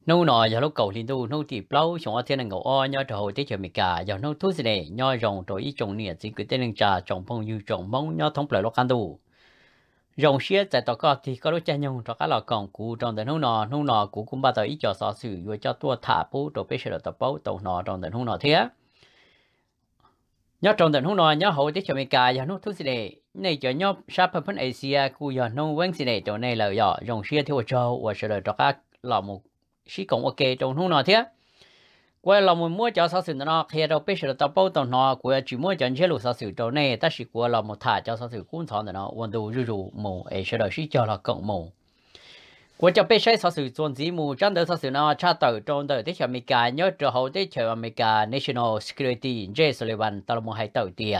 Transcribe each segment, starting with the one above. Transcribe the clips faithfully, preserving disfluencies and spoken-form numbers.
nô nọ giờ lúc cầu liên tu nô thì plau chúng ở thiên năng ngầu o nhớ trò hồi tết chờ mì cả giờ nô thu gì này nhớ rồng rồi ý trồng nè chỉ cứ tên năng trà trồng phong như trồng mong nhớ thống lại lúc ăn tu rồng xía tại tao có thì có lúc cha nhung cho cá lò còn cũ trong đời nô nọ nô nọ cũ cũng bắt đầu ý cho sở sử rồi cho tua thả bố rồi bây giờ tập bố tàu nọ trong đời nô nọ thế nhớ trong đời nô nọ nhớ hồi tết chờ mì cả giờ nô thu gì này này cho nhớ sắp phân Asia cũ giờ nô quen gì này chỗ này là giờ rồng xía theo cho và sẽ đợi cho cá lò một sĩ cũng ok trong hôm nào thế qua là một mua cho sao sự nó khi đâu biết là tao bao tao nó qua chỉ mua cho chế lục sao sự trong này ta chỉ qua là một thả cho sao sự cũng chọn nó温度日入某诶是的是叫了更某qua cho biết sao sự chuẩn gì mù chân đời sao sự nó cha tờ trong đời thế cho mình cả nhớ cho hậu thế cho mình cả national security J Sullivan tao một hai tờ tia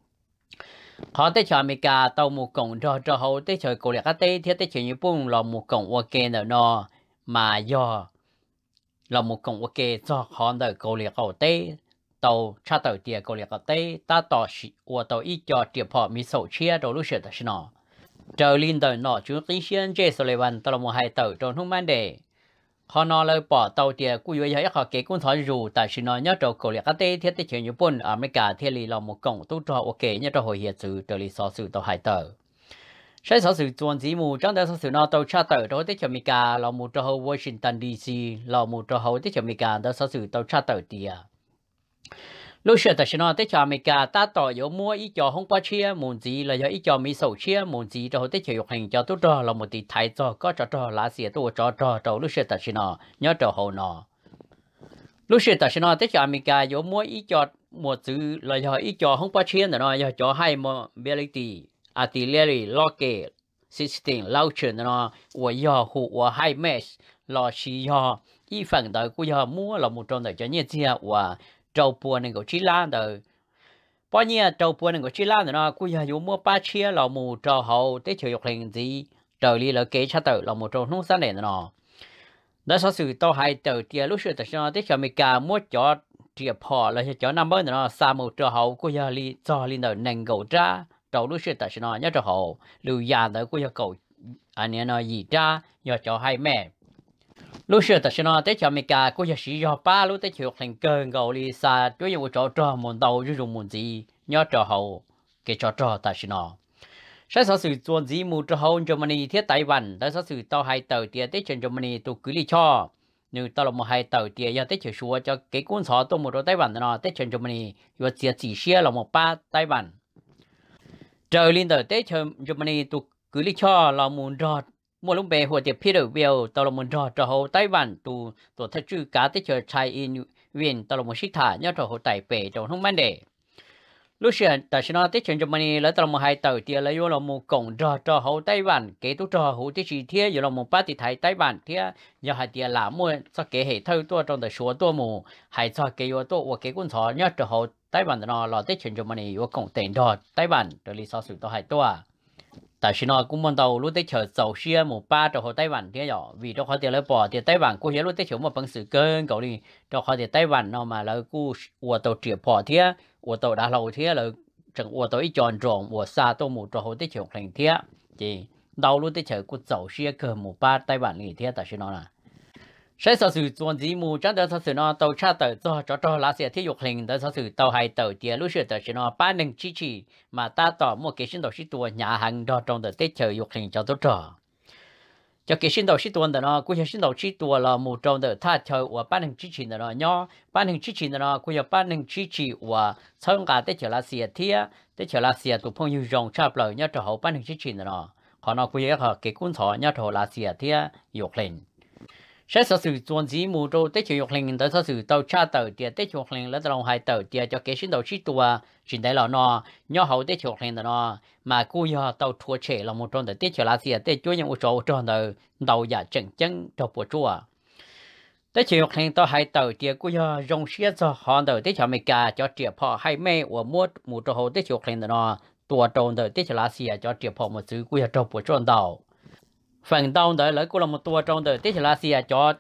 họ tới cho mình cả tàu một cổng cho cho hậu tới cho cô liệt tế thiết tới cho như bung là một cổng ok nó mà do là một công ok cho họ đời cầu liệt cầu tây tàu cha tàu tiền cầu liệt cầu tây ta tỏ sĩ của tàu ít cho tiệp họ mi sầu chia đồ lúc đó xin nó trời linh đời nọ chúng kinh xuyên J Sullivan tàu một hai tàu trong hôm ban đề họ nói lời bỏ tàu tiền cúi với họ họ kế cũng thổi dù tại xin nó nhớ trâu cầu liệt cầu tây thiết tới chuyện như bún America thiết lý là một công tu cho ok nhớ trâu hồi hiện sự trời lý so sự tàu hai tàu sai sở sự chuẩn chỉ mù trong đó sở sự nó tàu cha tàu đó tới cho mình cả là một trò Washington D C là một trò tới cho mình cả đó sở sự tàu cha tàu tia lúc xưa ta nói tới cho mình cả ta tàu có mua ít cho không qua chia muốn gì là do ít cho mi sầu chia muốn gì cho tới cho học hành cho tốt trò là một tí thái cho có trò trò lá xỉa tôi trò trò trò lúc xưa ta nói nhớ trò hậu nọ lúc xưa ta nói tới cho mình cả có mua ít cho một chữ là do ít cho không qua chia nữa do cho hai mobility artillery rocket system launcher nó của do hụ của hai mesh lo chỉ do ý phần đời của do mua là một trong đời cho nhiều chia và trâu bùa này của chỉ lan đời bao nhiêu trâu bùa này của chỉ lan nó của do mua ba chia là một trâu hậu tới chiều học hành gì trời đi là kế cha tử là một trong nông sản này nó đó số sự tao hay từ tia lúc xưa ta nói tới cho mình cả mua cho tiệp họ là cho năm mươi nó xa một trâu hậu của do li cho li đời nền gỗ ra trâu lúc xưa ta nói nhớ trâu hậu lưu già tới của do cậu anh ấy nói gì ra do cho hai mẹ lúc xưa ta nói tới cho mình cả của do sĩ do ba lúc tới chiều thành cơn gầu li xa đối với một trò trò một đầu chứ dùng một gì nhớ trâu hậu cái trò trò ta nói sai sở sự chuẩn gì một trò hậu Germany thiết Taiwan văn tới sở sự tao hai tờ tiền tới trên Germany tụ cứ đi cho nếu tao là một hai tờ tiền giờ tới chiều xua cho cái cuốn sổ tôi một trò Taiwan văn nó tới trên Germany và chỉ chỉ xe là một ba Taiwan văn trời linh đời tết chơi Germany tụ cứ lý cho là muốn rò mua lúc về hồi tiệp Peter Bill tao là muốn rò trò hậu Taiwan văn tụ tụ thật chữ cá tết chơi Chai in viên tao là một shit thả nhớ trò hậu Tài Bể trong không vấn đề lúc xưa ta sẽ nói tết chơi Germany là tao là một hai tờ tiền là vô là một cổng rò trò hậu Taiwan văn kế tụ trò hậu tết gì thế giờ là một ba tỷ thái Taiwan văn thế giờ hai tiền là mua cho kế hệ thâu tua trong đời số tua mù hay cho kế vô tua và kế cuốn sổ nhớ trò hậu Taiwan nó là tết chuyện Germany và cộng tiền đó Taiwan từ lý do sự to hai toa tại sao nó cũng muốn đầu lúc tết chờ giàu xia một ba cho họ Taiwan thế nhỏ vì đó họ tiền lấy bỏ tiền Taiwan cũng hiểu lúc tết chờ một bằng sự cơn cậu đi cho họ tiền Taiwan nó mà là cú của tàu triệu bỏ thế của tàu đã lâu thế là chẳng của tàu ít chọn rộng của xa tàu một cho họ tết chờ thành thế thì đầu lúc tết chờ cũng giàu xia cơ một ba Taiwan này thế tại sao nó là sai sở sự chuẩn gì mù trong đó sở sự nó tàu cha tàu cho cho cho lá xe thiết dục hình đó sở sự tàu hai tàu tiền lúc xưa tàu sự nó ba nâng chi chi mà ta tỏ một cái sinh đầu sĩ tua nhà hàng đó trong đó tết trời dục hình cho tốt trò cho cái sinh đầu sĩ tua đó nó cũng sinh đầu sĩ tua là một trong đó ta chơi và ba nâng chi chi đó nó nhỏ ba nâng chi chi đó nó cũng ba nâng chi chi và sau cả tết trời lá xe thiết tết trời lá xe tụ phong yêu rong chắp lời nhớ trò hậu ba nâng chi chi đó nó họ nó cũng có cái cuốn sổ nhớ trò lá xe thiết dục hình sai sở sự chuẩn gì mù trâu tết chiều linh tới sở sự tàu cha tàu tiền tết chiều linh là tàu hai tàu tiền cho cái sinh đầu chi tua chuyện đấy là nó nhỏ hậu tết chiều linh nó mà cú giờ tàu thua trẻ là một trong tết chiều lá xìa tết chúa những một chỗ trong đời đầu giả chỉnh chân cho bộ chúa tết chiều linh tàu hai tàu tiền cú giờ rong xía cho họ đời tết chiều mấy cả cho trẻ họ hay mẹ và mua một trâu hậu tết chiều linh nó tua trong đời tết chiều lá xìa cho trẻ họ một thứ cú giờ trong bộ chúa đầu phần đầu đời lấy cô là một tua trong đời tết là xia cho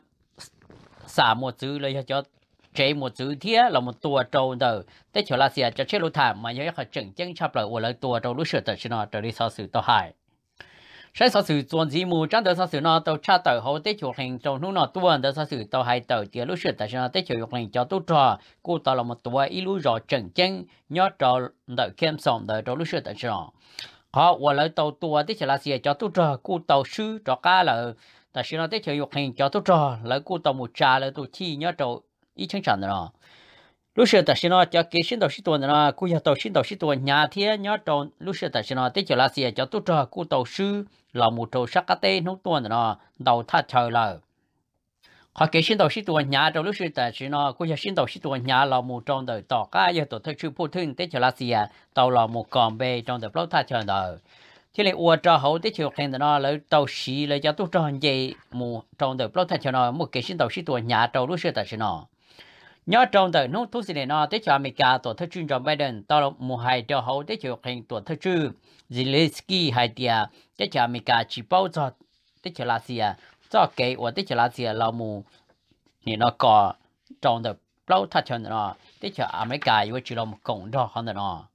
xả một chữ lấy cho chế một chữ thiết là một tua trong đời tết là xia cho chế lô thảm mà nhớ họ chỉnh chân chắp lại của lấy tua trong lúc sửa tật nó trở đi sau sự to hại sai sở sự chuẩn gì mù trang đời sở sự nó tàu cha tàu hậu tết chuột hình trong lúc nó tuần đời sở sự tàu hai tàu tiền lúc sự tại sao tết chuột hình cho tu trò cô tàu là một tuổi ít lúc rõ chân chân nhớ trò đời kem sòng đời trong lúc sự tại sao họ và lại tàu tua tết chuột là gì cho tu trò cô tàu sư trò cá là tại sao tết chuột hình cho tu trò lại cô tàu một trà lại tu chi nhớ trò ít chân chẳng nữa lúc xưa tại sao cho cái sinh đầu sinh tuần nó cú giờ tàu sinh đầu sinh tuần nhà thế nhớ trong lúc xưa tại sao tết chờ là gì cho tôi cho cú tàu sư là một trâu sắc cá tê nấu tuần nó đầu thắt trời là họ cái sinh đầu sinh tuần nhà trong lúc xưa tại sao cú giờ sinh đầu sinh tuần nhà là một trong đời tỏ cá giờ tổ chức phổ thông tết chờ là gì tàu là một con bê trong đời lâu thắt trời đời thế này uo cho hậu tết chờ khen nó lấy tàu xí lấy cho tôi cho gì một trong đời lâu thắt trời nó một cái sinh đầu sinh tuần nhà trong lúc xưa tại sao nhớ trong đời nông thôn này nó tới cho America tổ chức chuyên Joe Biden tao là một hai cho hậu tới cho hình tổ chức chuyên Zelensky hai tia tới cho America chỉ bảo cho tới cho Russia cho cái và tới cho Russia là một này nó có trong đời bao thắt chân nó tới cho America yêu chỉ là một cộng đó hơn nó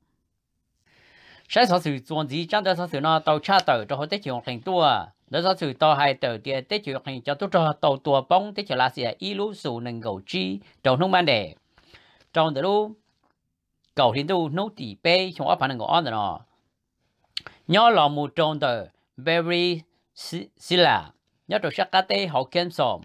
sai sở sự chuẩn gì trong đời sở sự nó tàu cha tàu cho hậu tới cho hình tua đó là sự tàu hai tàu tiền tết chủ hành cho tôi cho tàu tua bóng tết cho là gì ý lú sù nâng cầu chi trong nông ban đề trong đó lú cầu thiên tu nấu tỉ bê trong áp phản ngõ on đó nhớ là một trong đó very sila nhớ trong sắc cá tê họ kén sòm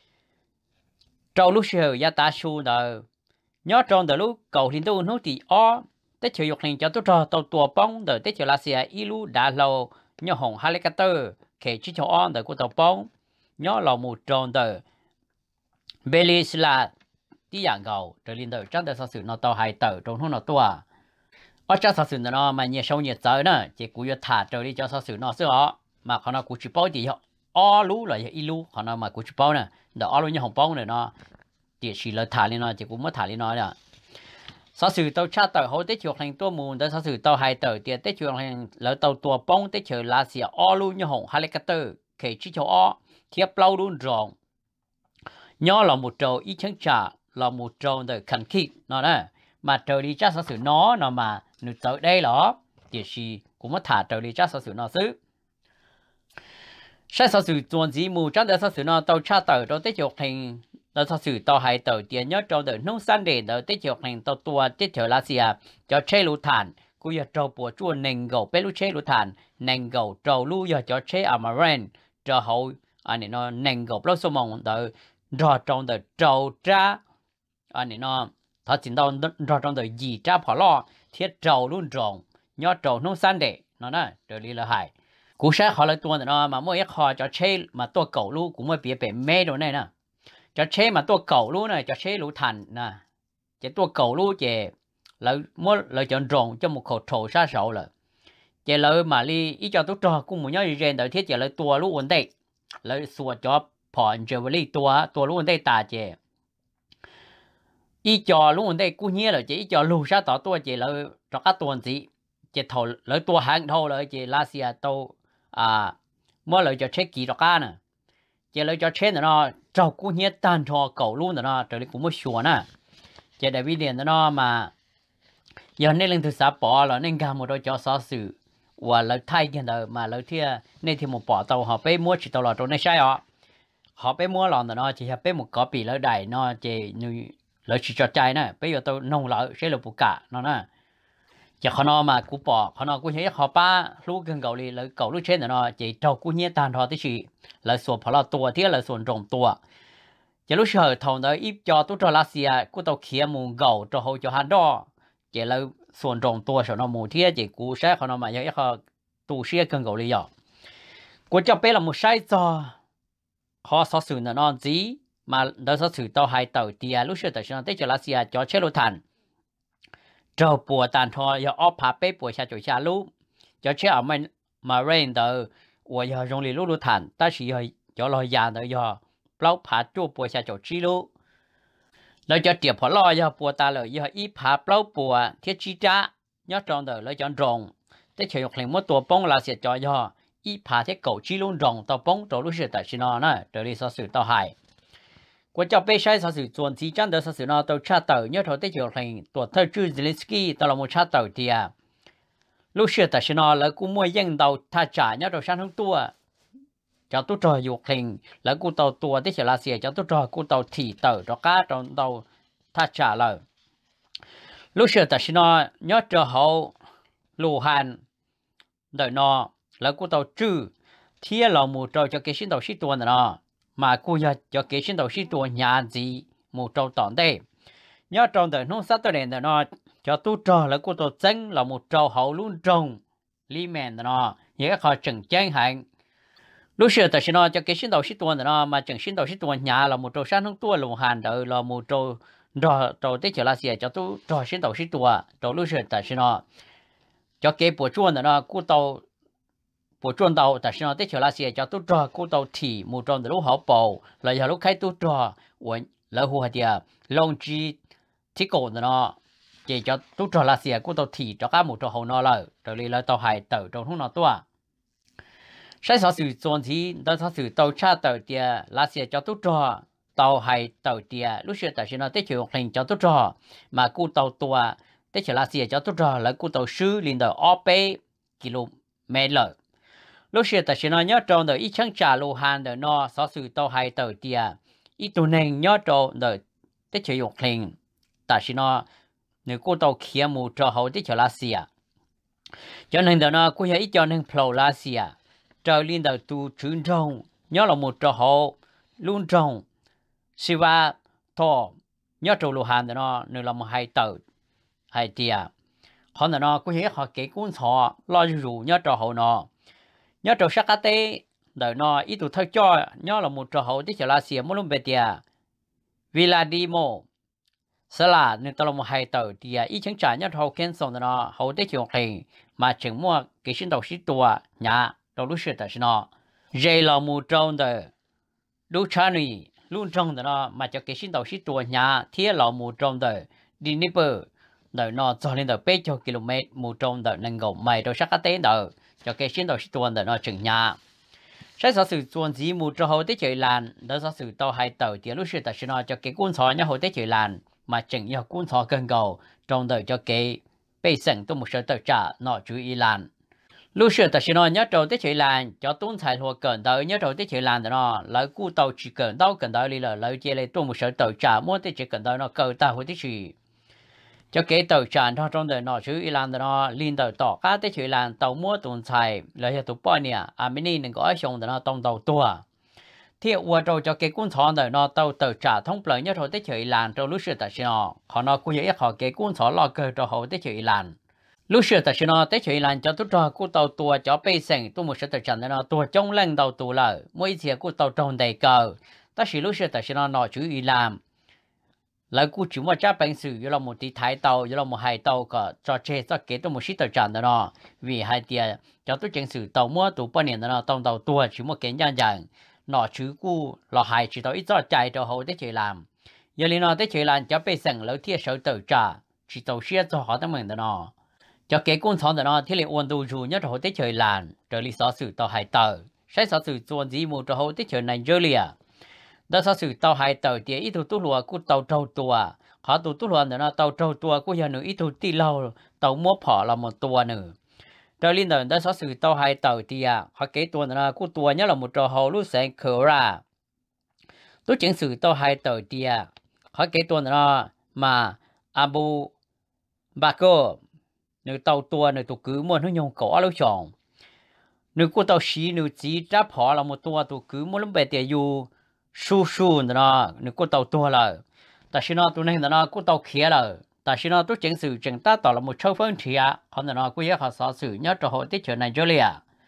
trong lúc sờ ya ta su đó nhớ trong đó lú cầu thiên tu nấu tỉ o tết chủ hành cho tôi cho tàu tua bóng đời tết cho là gì ý lú đã lâu nhớ hồng helicopter kể chỉ cho on đời của tàu bóng nhớ là một trong đời Belize là tí dạng gầu trở lên đời trong đời sản xuất nó tàu hai tàu trong hôm nó tua ở trong sản xuất nó mà nhiệt sâu nhiệt trời nữa chỉ cú yêu thả trở đi cho sản xuất nó sữa mà họ nó cú chụp bao thì họ o lú là y lú họ nó mà cú chụp bao nè đỡ o lú như hồng bóng này nó chỉ chỉ là thả lên nó chỉ cú mất thả lên nó nè sở sử tàu cha tàu hậu tết chuột hành tua mùn tới sở sử tàu hai tàu tiền tết chuột hành lỡ tàu tua bông tết chuột là xìa o luôn như hồng helicopter kể chỉ cho o thiệp lâu luôn rộng nhớ là một trâu ít chứng trả là một trâu đời khẩn khít nó nè mà trâu đi cha sở sử nó nó mà nửa tới đây đó thì chỉ cũng mất thả trâu đi cha sở sử nó xứ sai sở sử tuần gì mù trong đời sở sử nó tàu cha tàu trong tết chuột hành đó thật sự tàu hai tàu tiền nhớ trong đời nông sản để đời tết chiều hành tàu tua tết chiều lá xìa cho chế lũ thản cú giờ trâu bùa chua nền gầu bé lũ chế lũ thản nền gầu trâu lũ giờ cho chế amaranth cho hậu anh này nó nền gầu lâu số mong đời rồi trong đời trâu tra anh này nó thật chính đâu rồi trong đời gì tra bỏ lo thiết trâu luôn trồng nhớ trâu nông sản để nó nè trở đi là hại cú sát họ lại tua nó mà mỗi họ cho chế mà tua cẩu lũ cũng mới bị bị mê đồ này nè cho chế mà tua cầu luôn này cho chế lũ thành nè chỉ tua cầu luôn chỉ lợi mua lợi chọn rồng cho một khẩu trầu sát sậu rồi chỉ lợi mà đi ý cho tôi trò cũng muốn nhớ gì rồi thiết chỉ lợi tua lũ ổn định lợi xua cho phòn chờ với tua tua lũ ổn định ta chỉ ý cho lũ ổn định cũng nhớ rồi chỉ ý cho lũ sát tỏ tua chỉ lợi cho các tuần gì chỉ thầu lợi tua hàng thầu lợi chỉ lá xìa tàu à mua lợi cho chế kỳ cho cá nè chỉ lợi cho chế nó trâu cũng nhớ tan cho cậu luôn đó trở đi cũng mới sửa nè chỉ để vì điện đó mà giờ nên lên từ xã bỏ là nên cả một đôi cho xóa sự và lời thay cái đó mà lời thia nên thì một bỏ tàu họ bé mua chỉ tàu là trong này sai họ họ bé mua lòn đó chỉ bé một có bị lời đại nó chỉ như lời chỉ cho trai nè bây giờ tàu nông lợi sẽ là bù cả nó nè chỉ họ nó mà cú bỏ họ nó cú nhớ họ ba lúc gần cậu đi lời cậu lúc trên nó chỉ trâu cú nhớ tan họ tí gì lời xuồng họ là tua thế lời xuồng rồng tua chỉ lúc sau thằng đó ít cho tôi cho lá xìa cú tàu kia mùng gầu cho hậu cho hắn đó chỉ lời xuồng rồng tua sau nó mùng thế chỉ cú sẽ họ nó mà nhớ họ tu sĩ gần cậu đi rồi cú cho bé là một sai cho họ so sánh nó gì mà đó so sánh tàu hai tàu tia lúc sau tại sao tới cho lá xìa cho chế lô thành trâu bùa tàn thọ giờ ốp phá bếp bùa xa chỗ xa lú cho chế ở mình mà rain tờ của giờ dùng lì lú lú thản ta chỉ giờ cho lo già tờ giờ bao phá chỗ bùa xa chỗ chi lú lời cho tiệp họ lo giờ bùa ta lời giờ ít phá bao bùa thiết chi trả nhớ trong tờ lời cho rồng tới chơi học liền một tổ bông là sẽ cho giờ ít phá thiết cầu chi luôn rồng tàu bông tàu lú sẽ tại xin nó nè trở đi so sự tàu hải của cho bé sai sở sử chuẩn chỉ chân được sở sử nó tàu cha tàu nhớ thôi tới chiều thành tổ thơ chư Zelensky tàu là một cha tàu thì à lúc xưa ta xin nó là cú mua dân đầu tha trả nhớ đầu sang không tua cho tôi trò dục hình là cú tàu tua tí chỉ là xìa cho tôi trò cú tàu thị tàu cho cá trong tàu tha trả lời lúc xưa ta xin nó nhớ trò hậu lù hàn đợi nó là cú tàu trừ thiên là một trò cho cái xin tàu xí tua nữa mà cú giờ cho cái xin tàu xí tua nhà gì một trò tỏn đây nhớ trong đời nông sát tôi đèn đợi nó cho tôi trò là cú tàu chân là một trò hậu luôn trồng li mèn nó những họ chừng chân hành lúc xưa ta xin nó cho cái xin đầu xin tuần nó mà chừng xin đầu xin tuần nhà là một trò sáng không tua lồng hàn đợi là một trò trò trò tết trở lại xìa cho tôi trò xin đầu xin tuần trò lúc xưa ta xin nó cho cái bộ chuồn nó cú tàu bộ chuồn tàu ta xin nó tết trở lại xìa cho tôi trò cú tàu thì một trò lúc họ bầu là giờ lúc khai tôi trò quên là hùa địa long chi thì cổ nó chỉ cho tôi trò là xìa cú tàu thì cho các một trò hậu nó lại rồi đi là tàu hải tàu trong không nó tua sai sở sự chuẩn gì đó sở sự tàu cha tàu tia là sẽ cho tốt trò tàu hay tàu tia lúc xưa ta sẽ nói tới chuyện hình cho tốt trò mà cú tàu tua tới chuyện là sẽ cho tốt trò là cú tàu sư liền đầu o p km lúc xưa ta sẽ nói nhớ trong đời ít chẳng trả lô hàng đời nó sở sự tàu hay tàu tia ít tuần này nhớ trong đời tới chuyện hình ta sẽ nói nếu cú tàu kia một trò hậu tới chuyện là sẽ cho nên đời nó cú ít cho nên flow là sẽ trở lên đầu tu trứng trồng nhớ là một trò hậu luôn trồng siva thọ nhớ trâu lô hàn đó nó là một hai tờ hai tia họ nó có thể họ kể cuốn thọ lo rủ nhớ trò hậu nó nhớ trò sắc tế đời nó ít tu thay cho nhớ là một trò hậu tí trở lại xìa mỗi lúc về tia Villadimo sẽ là nên tao là một hai tờ tia ít chứng trả nhớ trò kén xong nó hậu tí chuyển hình mà chừng mua cái sinh đầu sĩ tua nhà trong lúc xưa ta xin nó dây là một trong đời lúc cha này luôn trong đó mà cho cái sinh đầu sĩ tua nhà thiết là một trong đời đi nếp đời nó cho lên đời bảy cho km một trong đời nâng gồng mày đâu sắc cá tế đời cho cái sinh đầu sĩ tua đời nó chừng nhà sẽ có sự chuẩn gì một trong hậu tế chơi làn đó có sự tàu hai tàu thì lúc xưa ta xin nó cho cái cuốn sổ nhá hậu tế chơi làn mà chừng như cuốn sổ cần cầu trong đời cho cái bây sẵn tôi một số tờ trả nó chú ý làn lúc xưa ta xin nói nhớ trâu tới chơi làn cho tuấn tài hoa cần tới nhớ trâu tới chơi làn đó lấy cú tàu chỉ cần đâu cần tới đi là lấy chơi lấy tôi một số tàu trả mua tới chỉ cần tới nó cầu ta hồi tới chỉ cho cái tàu trả nó trong đời nó chú ý làn đó liên tàu tỏ cá tới chơi làn tàu mua tuấn tài lấy tàu bao nhiêu à mình đi đừng có ai xong nó tông tàu tua thì qua trâu cho cái cuốn sổ đời nó tàu tàu trả thông lợi nhớ trâu tới chơi làn trâu lúc xưa ta xin nó họ nó cũng dễ họ cái cuốn sổ lo cơ trâu hồi tới chơi làn lúc xưa ta xin nó tới chuyện làm cho tôi cho cô tàu tua cho bây sành tôi một số tờ trận nó tua trong lần đầu tua lợi mỗi次cô tàu trong đầy cờ ta chỉ lúc xưa ta xin nó nói chú ý làm lại cô chỉ một trái bánh sử là một tí thái tàu là một hai tàu cả cho chơi cho kế tôi một số tờ trận nó vì hai tia cho tôi chân sử tàu mua tụ bao nhiêu nó tàu tàu tua chỉ một cái nhân dạng nó chú cô là hai chỉ tàu ít cho chạy cho hậu tới chuyện làm giờ li nó tới chuyện làm cho bây sành lấy thiệt sự tờ trả chỉ tàu xe cho họ tao mình nó cho cái cuốn sổ đó thì lại ôn đồ dù nhớ hồi tới chơi làn trở lý sở sự tàu hải tàu sẽ sở sự chuẩn gì một trở hồi tới chơi Nigeria đó sở sự tàu hải tàu thì ít tu tu lùa của tàu trâu tua họ tu tu lùa nữa tàu trâu tua của giờ nữa ít tu tì lâu tàu mua phỏ là một tua nữa trở lý nữa đó sở sự tàu hải tàu thì họ cái tua nữa của tua nhớ là một trở hồi lúc sáng khởi ra tôi chính sự tàu hải tàu thì họ cái tua nữa mà Abu Bakr nếu tàu tua nếu tụ cứ muốn nó nhung cỏ lâu chọn nếu cô tàu xí nếu chỉ chấp họ là một tua tụ cứ muốn lúc bé tiệt yêu su su nữa nếu cô tàu tua là ta xin nó tụ này nó cô tàu kia là ta xin nó tụ chính sự chính ta tàu là một châu phương thì à họ nó cô ấy họ sở sự nhớ cho họ tiết trở Nigeria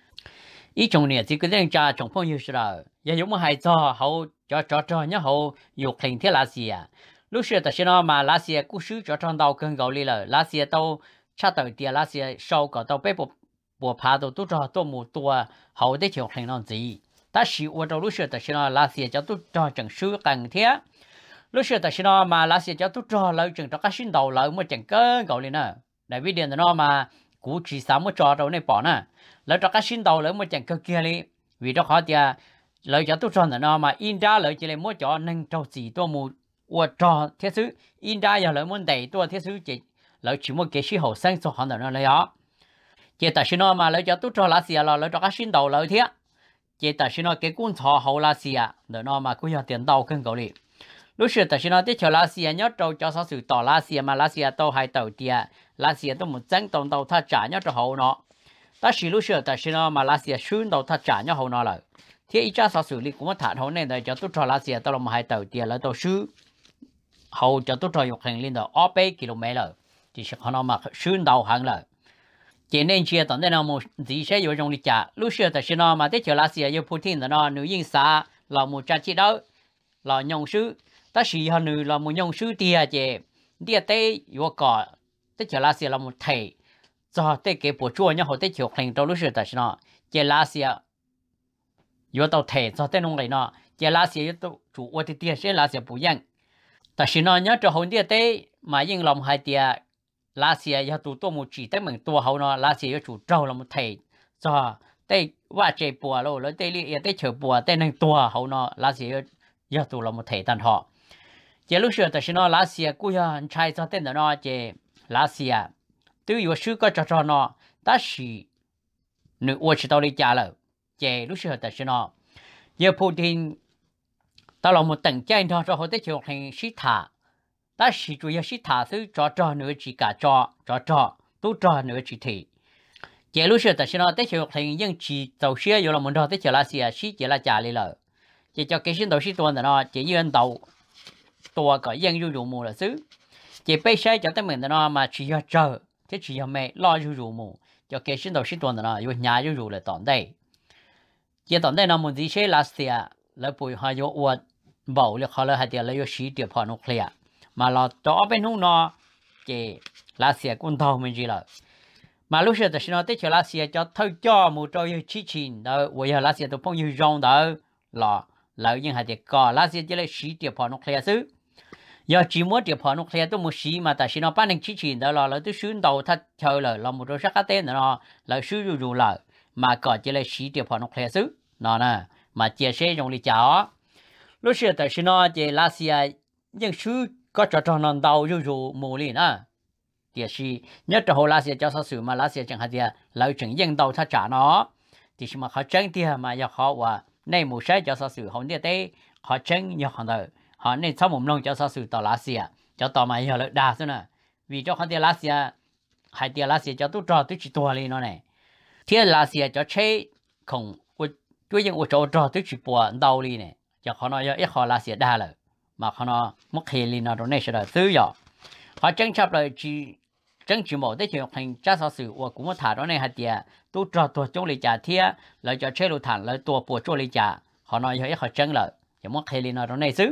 ý trong này chỉ có tiếng cha trong phong yêu là giờ giống một hai cho họ cho cho cho nhớ họ dục thành thế là gì à lúc xưa ta xin nó mà là gì cú sứ cho trong tàu cơn gạo đi là là gì tàu cha tàu tia lá xe sau có tàu bé bộ bộ phá tàu tôi cho tôi một tua hậu để chịu hành động gì ta chỉ ở trong lúc xưa ta xin lá xe cho tôi cho chẳng sứ cần thiết lúc xưa ta xin mà lá xe cho tôi cho lợi chừng cho các sinh đầu lợi mới chẳng cơ gọi lên nè đại vì điện nó mà cú chỉ sáu mới cho đâu này bỏ nè lợi cho các sinh đầu lợi mới chẳng cơ kia đi vì đó khó tia lợi cho tôi cho nó mà in ra lợi chỉ là mới cho nâng trâu gì tôi một ở cho thiết sứ in ra giờ lợi muốn đẩy tôi thiết sứ chỉ lợi chỉ một cái sĩ hậu sinh cho họ nó lấy đó chỉ ta xin nó mà lấy cho tốt cho lá xìa là lấy cho các xin đầu lấy thế chỉ ta xin nó cái cuốn thọ hậu lá xìa để nó mà cũng có tiền đầu cân cầu đi lúc xưa ta xin nó tiếp cho lá xìa nhớ trâu cho số sự tỏ lá xìa mà lá xìa tàu hai tàu tia lá xìa tàu một trắng tàu tàu thà trả nhớ cho hậu nó ta chỉ lúc xưa ta xin nó mà lá xìa xuyên tàu thà trả nhớ hậu nó lại thế ít ra số sự li cũng thả hậu này để cho tốt cho lá xìa tàu là hai tàu tia là tàu xứ hậu cho tốt cho dục hành lên đó ở bảy km rồi thì sẽ nó mà xuyên đầu hàng rồi chỉ nên chia tận đây nào một gì sẽ có trong lịch trả lúc xưa ta xin nó mà tiếp cho lá xìa yêu Putin đó nó nữ yên xa là một cha chị đó là nhung sư ta chỉ hơn nữ là một nhung sư tia chị tia tây yêu cỏ tiếp cho lá xìa là một thầy cho tới cái bộ chua nhá họ tiếp cho hành trong lúc xưa ta xin nó chị lá xìa yêu tàu thầy cho tới nông này nó chị lá xìa yêu tàu chủ ô tia sẽ lá xìa bù yang ta xin nó nhớ cho hồn tia tây mà yên lòng hai tia lá xìa yêu tụ tổ một chỉ tới mình tua hậu nó lá xìa yêu chủ trâu là một thầy cho tớiว่าเจ็บปวดแล้วเตลี่ยเตเฉปวดเตนึงตัวเขาเนาะลาเซียยาตัวเรามาเทตันหอเจลูเชื่อแต่ฉันเนาะลาเซียกูยังใช้จะเต้นเนาะเจลาเซียตัวอยู่ชื่อก็จะจอเนาะแต่สิหนึ่งวันชิตาลิจ่าเลยเจลูเชื่อแต่ฉันเนาะเยอะพูดถึงตลอดมาตั้งใจเนาะจะเขาได้เชื่อถึงสิทธาแต่สิจุยสิทธาซื้อจอจอเนื้อจีกาจอจอจอตู้จอเนื้อจีทีเจลูเชื่อแต่ฉันเอาแต่เชื่อถึงยังจีเจ้าเชื่ออยู่ละมันเราแต่เชื่อลาเซียสิเจละจ่าเลยเลยเจเจ้าเกสินตัวสิตัวนั่นเนาะเจยืนตัวตัวก็ยังอยู่อยู่มูละซื้อเจไปใช้เจ้าแต่เหมือนนั่นเนาะมาชียเจอที่ชียไม่รออยู่อยู่มูเจ้าเกสินตัวสิตัวนั่นเนาะอยู่หน้าอยู่อยู่เลยตอนได้เจตอนได้เนาะมันดีเชื่อลาเซียแล้วปุยหายอวดเบาเลยเขาเลยหายเดียวแล้วอยู่สีเดียวพอนุเคลียมาเราต่อเป็นหุ่นเนาะเจลาเซียกุนเท่ามันจีเลยmà lúc xưa ta xin nói tới chỗ lá xìa cho thôi cho một trâu như chi chín đó, bây giờ lá xìa tôi phong như rong đó là lợi nhưng hai tiệt cò lá xìa chỉ là xí tiệt phò nóc lẻ xứ, giờ chỉ muốn tiệt phò nóc lẻ tôi một xí mà ta xin nói bán được chi chín đó là lợi tôi xuyên đầu thắt chơi lời là một trâu sắc cá tên đó lợi xứ rù rù lợi mà cò chỉ là xí tiệt phò nóc lẻ xứ, nó nè mà chia sẻ trong lịch cháo, lúc xưa ta xin nói chỉ lá xìa nhưng xứ có trò trò non đầu rù rù mù liền à thì是nhất là hồ lá xìa cho số sự mà lá xìa chẳng hạn thì lợi chứng dân đầu thắt trả nó thì mà họ chân thì mà giờ họ và này một số cho số sự họ như thế họ chân như họ đời họ nên sau một lần cho số sự tàu lá xìa cho tàu mà giờ lợi đa thế nè vì cho họ thì lá xìa hai thì lá xìa cho tôi trò tôi chỉ tua lên nó này thì lá xìa cho chế không tôi tôiยัง我做做tôi chỉ bùa đầu lên này cho họ nói ít họ lá xìa đa rồi mà họ nói mất khi lên nó này sẽ là thứ giờ họ tranh chấp lại chỉ chẳng chỉ một cái chuyện thành cha sao sự và cũng có thả đó này hạt địa tôi cho tôi trong lịch trả thia lại cho chế độ thản lại tôi bùa cho lịch trả họ nói hơi họ chẳng lợi chỉ muốn khai lên nó đó này xứ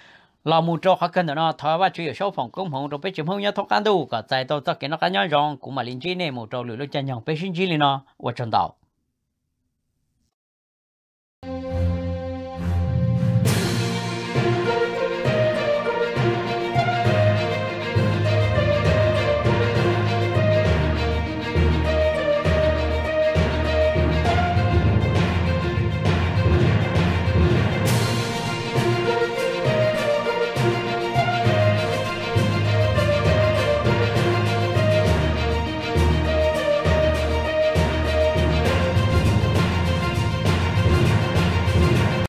là một chỗ họ cần nó thở và chủ yếu số phòng công phòng rồi bây giờ không nhớ thóc ăn đủ cả tại tôi tất cả nó cá nhau rong cũng mà liên chi này một chỗ lựa chân nhau bây giờ chỉ lên nó và chân đầu